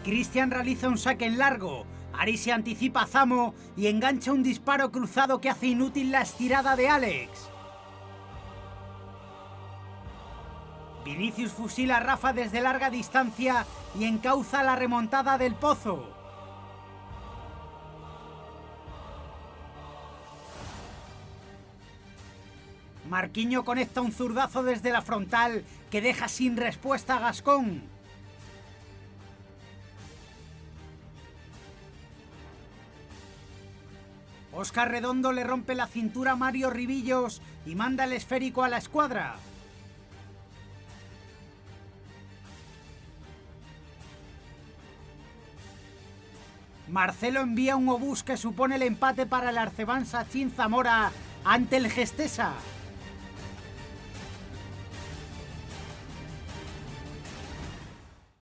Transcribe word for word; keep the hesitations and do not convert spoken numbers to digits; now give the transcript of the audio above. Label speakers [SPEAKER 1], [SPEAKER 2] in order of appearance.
[SPEAKER 1] Cristian realiza un saque en largo. Ari se anticipa a Zamo y engancha un disparo cruzado que hace inútil la estirada de Alex. Vinicius fusila a Rafa desde larga distancia y encauza la remontada del Pozo. Marquinhos conecta un zurdazo desde la frontal que deja sin respuesta a Gascón. Óscar Redondo le rompe la cintura a Mario Ribillos y manda el esférico a la escuadra. Marcelo envía un obús que supone el empate para el Arcebán Sachin Zamora ante el Gestesa.